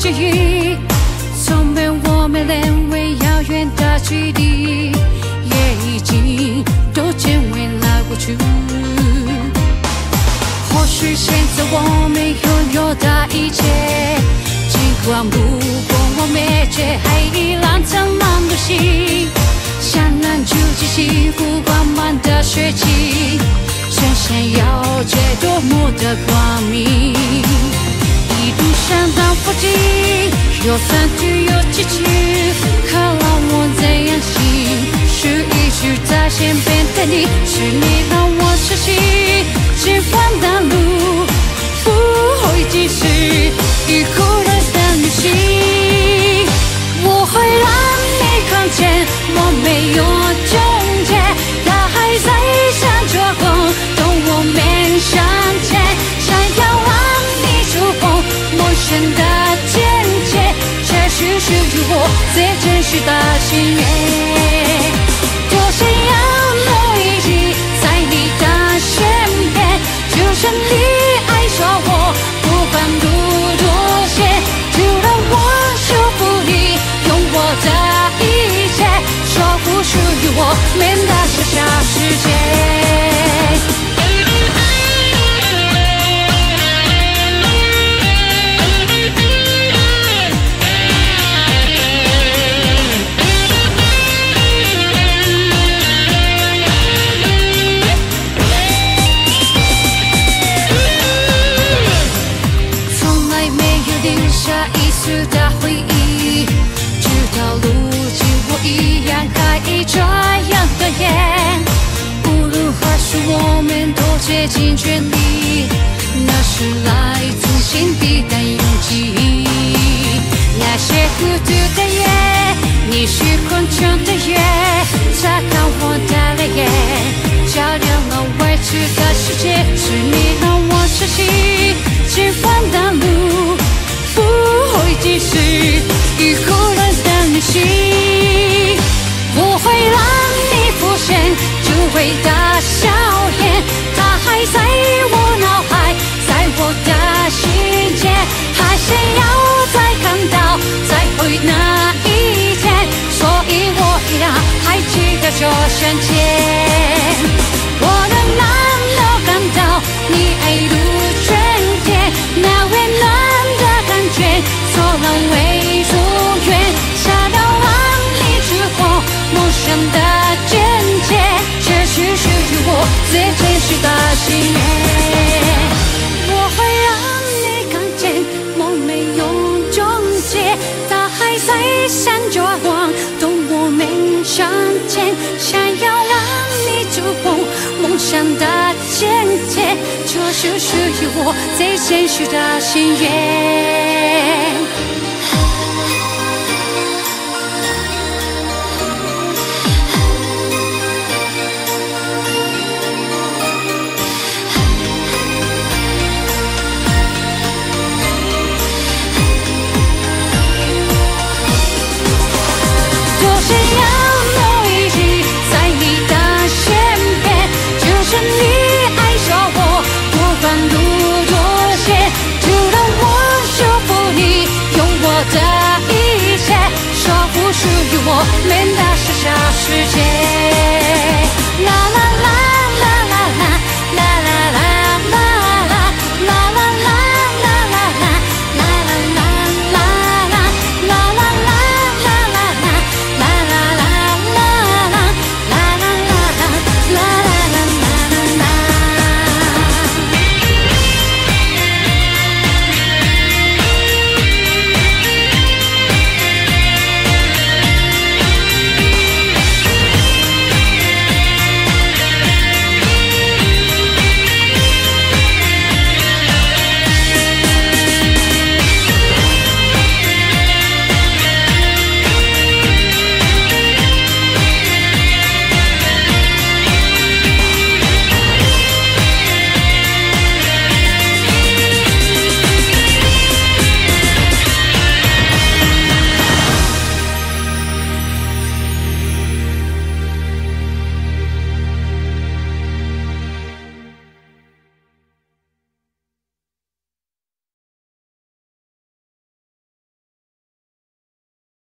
记忆，从没我们连为遥远的距离，也已经都成为了过去。或许现在我们拥有的一切，尽管不过我灭绝，还依然灿烂的心，像篮球机器不光满的血迹，真想要借多么的光明。一路上的风景有酸甜有崎岖，可让我怎样行？是一直在身边的你，是你让我相信，前方的路不会只是一个人的旅行。我会让你看见，我没有终结，大海在闪着光，等我们向前，想要让你触碰梦想的边界，这是属于我最真实的心愿。多想要能一直在你的身边，就像你爱着我，不管路多险，就让我祝福你，用我的一切守护属于我们的小小世界。下一丝的回忆，直到如今我依然还这样的眼。无论何时我们都竭尽全力，那是来自心底的勇气。那些孤独的夜，你是困倦的夜，擦干我的泪眼，照亮了未知的世界。是你让我相信，前方的路不会只是一个人的旅行。我会让你浮现久违的笑颜，它还在我脑海，在我的心间，还想要再看到再会那一天，所以我依然还记得这瞬间。我能感到你爱如春天，那温暖的感觉，做人为如愿，想要让你触碰梦想的边界，这是属于我最真实的心愿。我会让你看见，梦没有终结，大海在闪着光，等我们向前，想要让你触碰梦想的边界，这是属于我最真实的心愿。多想要能一直在你的身边，就像你爱着我，不管路多险，就让我祝福你，用我的一切守护属于我们的小小世界。啦啦。